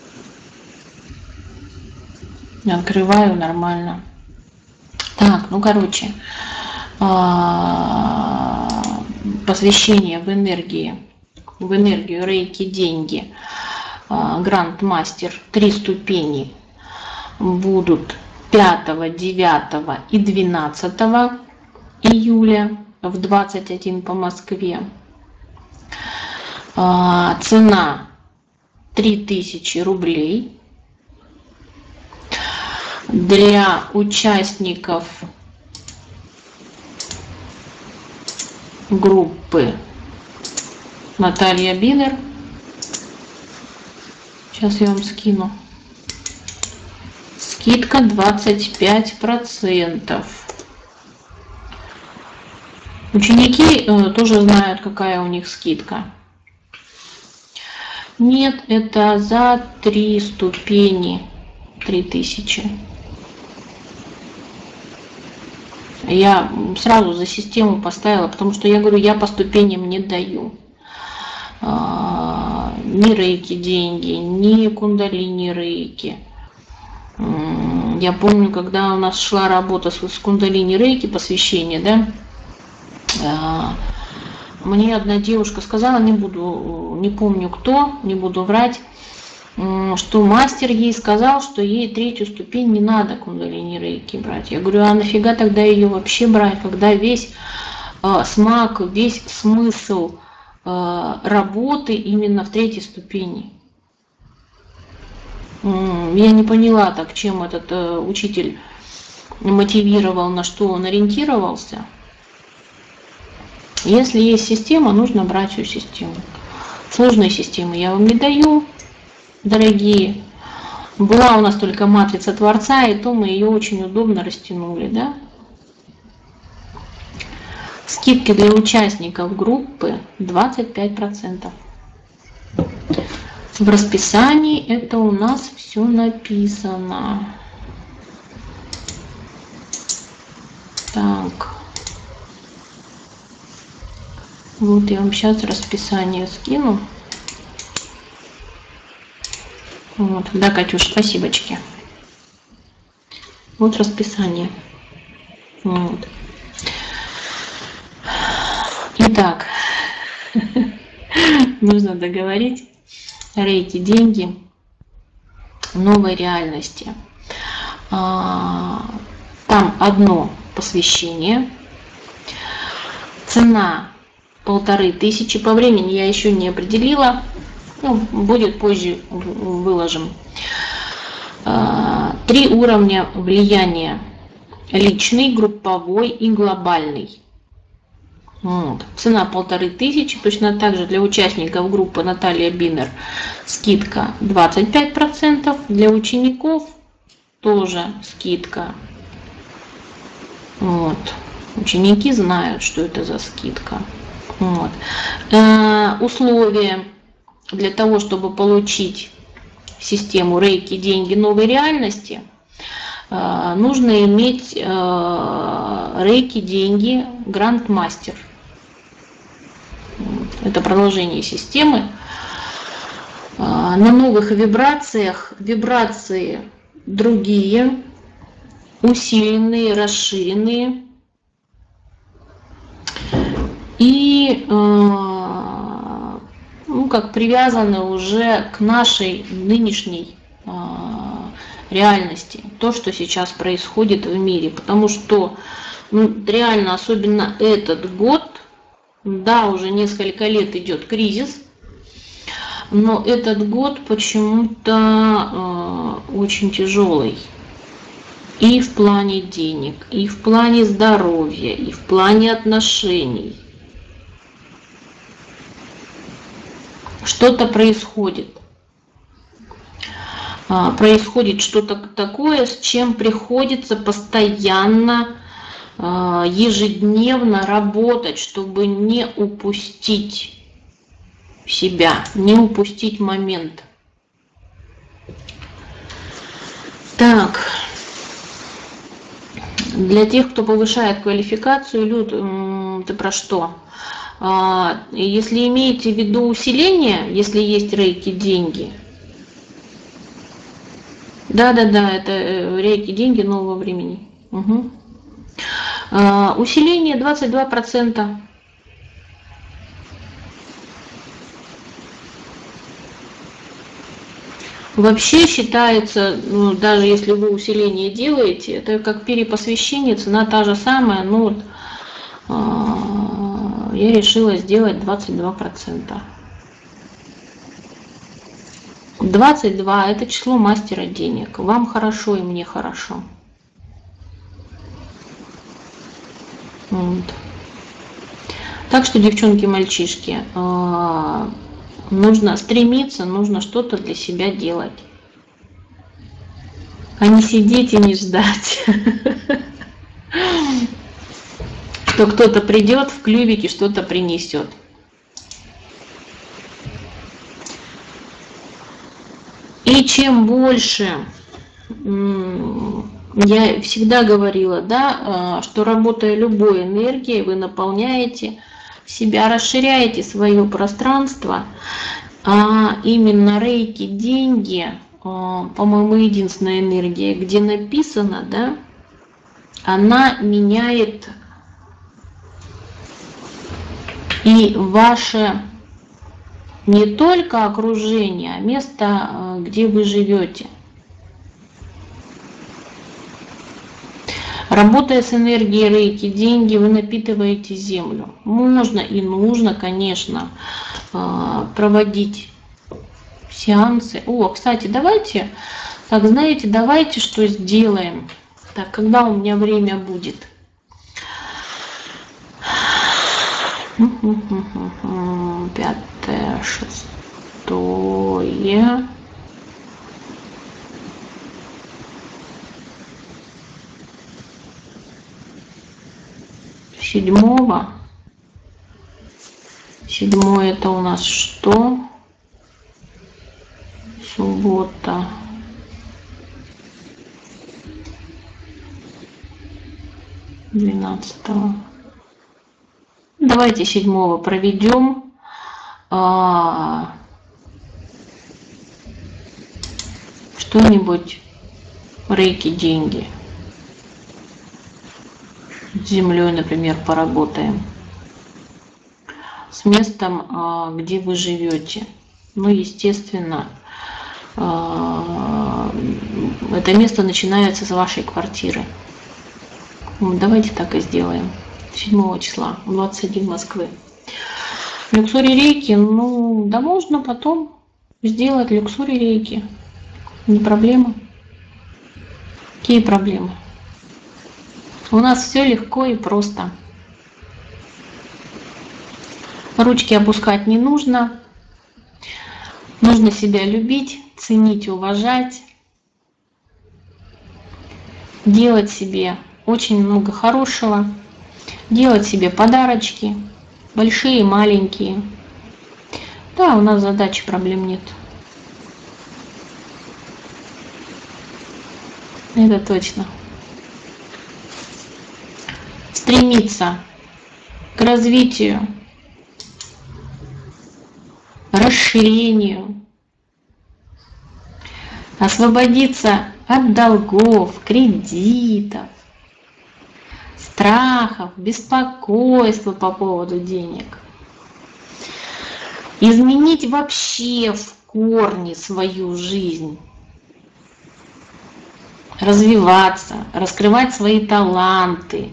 открываю нормально. Так, ну короче, посвящение в энергию рейки деньги, грандмастер, 3 ступени будут 5, 9 и 12 июля в 21 по Москве. Цена 3000 рублей. Для участников группы Наталья Бинер. Сейчас я вам скину. Скидка 25%. Ученики тоже знают, какая у них скидка. Нет, это за 3 ступени 3000. Я сразу за систему поставила, потому что я говорю, я по ступеням не даю. Ни рейки деньги, ни кундалини рейки. Я помню, когда у нас шла работа с кундалини рейки, посвящение, да, мне одна девушка сказала, не помню кто, не буду врать, что мастер ей сказал, что ей 3-ю ступень не надо кундалини рейки брать. Я говорю, а нафига тогда ее вообще брать, когда весь смак, весь смысл работы именно в 3-й ступени. Я не поняла так, чем этот учитель мотивировал, на что он ориентировался. Если есть система, нужно брать всю систему. Сложные системы я вам не даю, дорогие. Была у нас только матрица Творца, и то мы ее очень удобно растянули, да? Скидки для участников группы 25%. В расписании это у нас все написано. Так. Вот я вам сейчас расписание скину. Вот. Да, Катюш, спасибочки. Вот расписание. Вот. Итак, нужно договорить рейки деньги новой реальности. Там одно посвящение. Цена 1500. По времени я еще не определила. Ну, будет позже, выложим. 3 уровня влияния. Личный, групповой и глобальный. Вот. Цена 1500. Точно так же для участников группы Наталья Бинер скидка 25%. Для учеников тоже скидка. Вот. Ученики знают, что это за скидка. Вот. Условия для того, чтобы получить систему рейки деньги новой реальности, нужно иметь рейки деньги Грандмастер. Это продолжение системы. На новых вибрациях вибрации другие, усиленные, расширенные. И ну, как привязаны уже к нашей нынешней реальности, то, что сейчас происходит в мире. Потому что ну, реально, особенно этот год, да, уже несколько лет идет кризис, но этот год почему-то очень тяжелый. И в плане денег, и в плане здоровья, и в плане отношений. Что-то происходит. Происходит что-то такое, с чем приходится постоянно, ежедневно работать, чтобы не упустить себя, не упустить момент. Так, для тех, кто повышает квалификацию, Люд, ты про что? Если имеете в виду усиление, если есть рейки деньги, да, это рейки деньги нового времени. Угу. Усиление 22%. Вообще считается, ну, даже если вы усиление делаете, это как перепосвящение, цена та же самая, но я решила сделать 22%. 22 – это число мастера денег. Вам хорошо и мне хорошо. Вот. Так что, девчонки, мальчишки, нужно стремиться, нужно что-то для себя делать. А не сидеть и не ждать, что кто-то придет в клювике, что-то принесет. И чем больше, я всегда говорила, да, что работая любой энергией, вы наполняете себя, расширяете свое пространство, а именно рейки деньги, по-моему, единственная энергия, где написано, да, она меняет и ваше не только окружение, а место, где вы живете. Работая с энергией рейки деньги, вы напитываете землю. Можно и нужно, конечно, проводить сеансы. О, кстати, давайте, так, знаете, давайте что сделаем. Так, когда у меня время будет? Пятое, шестое. Седьмого. Седьмое это у нас что? Суббота. Двенадцатого. Давайте седьмого проведем. Что-нибудь рейки деньги. С землей, например, поработаем. С местом, где вы живете. Ну, естественно, это место начинается с вашей квартиры. Давайте так и сделаем. 7 числа, 21 Москвы. Люксури рейки, ну, да можно потом сделать люксури рейки. Не проблема. Какие проблемы? У нас все легко и просто. Ручки опускать не нужно. Нужно себя любить, ценить, уважать. Делать себе очень много хорошего. Делать себе подарочки. Большие, маленькие. Да, у нас задачи, проблем нет. Это точно. Стремиться к развитию, расширению, освободиться от долгов, кредитов, страхов, беспокойства по поводу денег. Изменить вообще в корне свою жизнь. Развиваться, раскрывать свои таланты,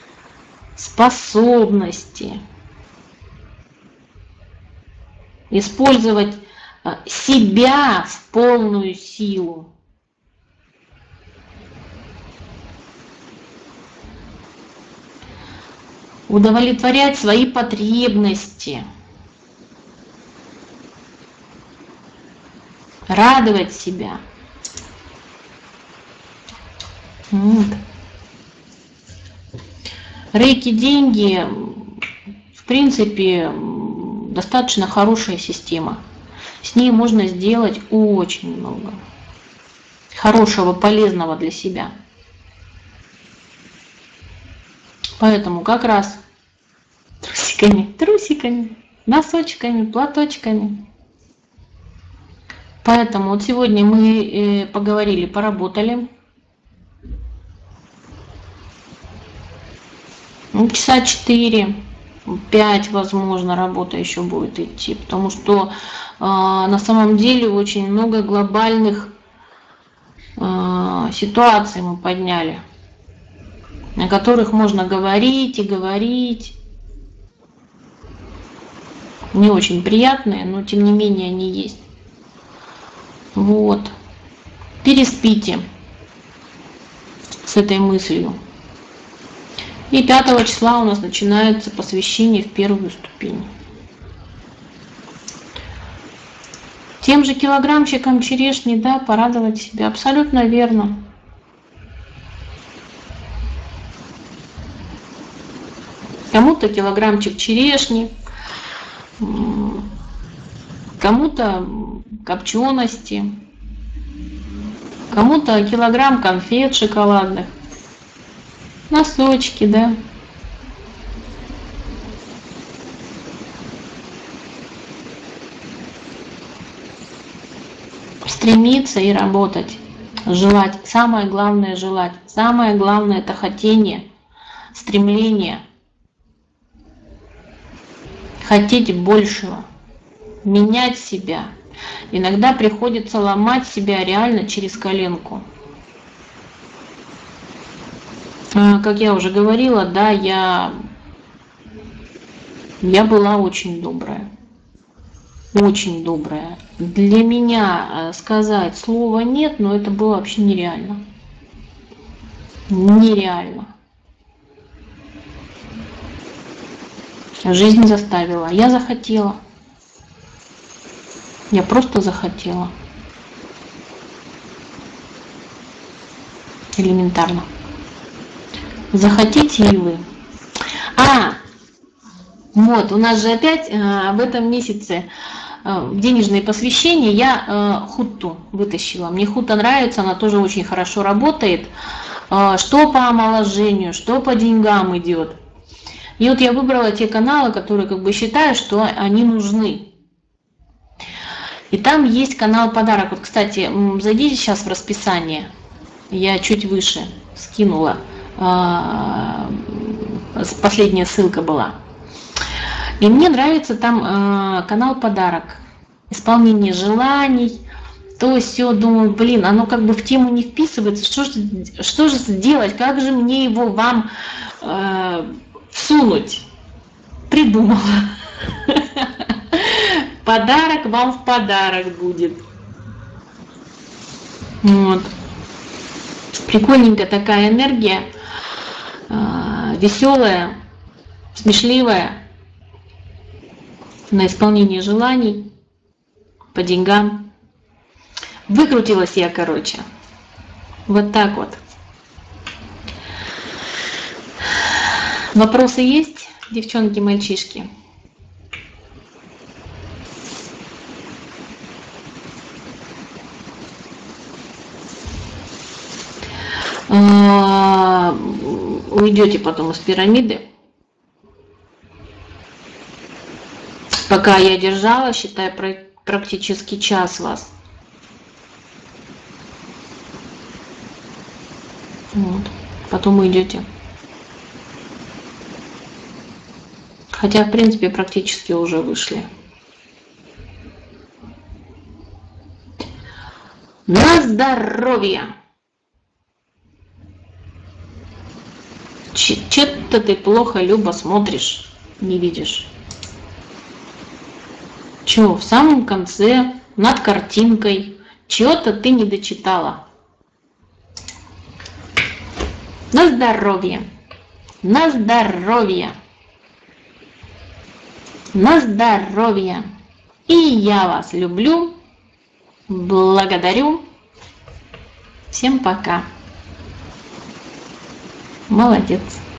способности. Использовать себя в полную силу. Удовлетворять свои потребности. Радовать себя. Вот. Рейки деньги, в принципе, достаточно хорошая система. С ней можно сделать очень много хорошего, полезного для себя. Поэтому как раз трусиками, носочками, платочками. Поэтому вот сегодня мы поговорили, поработали. Часа 4, 5, возможно, работа еще будет идти, потому что на самом деле очень много глобальных ситуаций мы подняли, о которых можно говорить и говорить. Не очень приятные, но тем не менее они есть. Вот. Переспите с этой мыслью. И 5 числа у нас начинается посвящение в первую ступень. Тем же килограммчиком черешни, да, порадовать себя. Абсолютно верно. Кому-то килограммчик черешни, кому-то копчености, кому-то килограмм конфет шоколадных. Носочки, да. Стремиться и работать. Желать. Самое главное желать. Самое главное это хотение, стремление. Хотеть большего. Менять себя. Иногда приходится ломать себя реально через коленку. Как я уже говорила, да, я была очень добрая. очень добрая. Для меня сказать слово «нет», но это было вообще нереально. Нереально. Жизнь заставила. Я захотела. Я просто захотела. Элементарно. Захотите и вы. Вот, у нас же опять в этом месяце денежные посвящения. Я хутту вытащила. Мне хутта нравится, она тоже очень хорошо работает. Что по омоложению, что по деньгам идет. И вот я выбрала те каналы, которые как бы считаю, что они нужны. И там есть канал подарок. Вот, кстати, зайдите сейчас в расписание. Я чуть выше скинула. Последняя ссылка была. И мне нравится там канал подарок. Исполнение желаний. То все, думаю, блин, оно как бы в тему не вписывается. Что же сделать? Как же мне его вам всунуть? Придумала. Подарок вам в подарок будет. Вот. Прикольненькая такая энергия. Веселая, смешливая. На исполнение желаний. По деньгам. Выкрутилась я, короче. Вот так вот. Вопросы есть, девчонки, мальчишки? Уйдете потом из пирамиды. Пока я держала, считай, практически час вас. Вот. Потом уйдете. Хотя, в принципе, практически уже вышли. На здоровье! Че-то ты плохо, Люба, смотришь, не видишь. Че, в самом конце, над картинкой, чего-то ты не дочитала. На здоровье! На здоровье! На здоровье! И я вас люблю, благодарю. Всем пока. Молодец.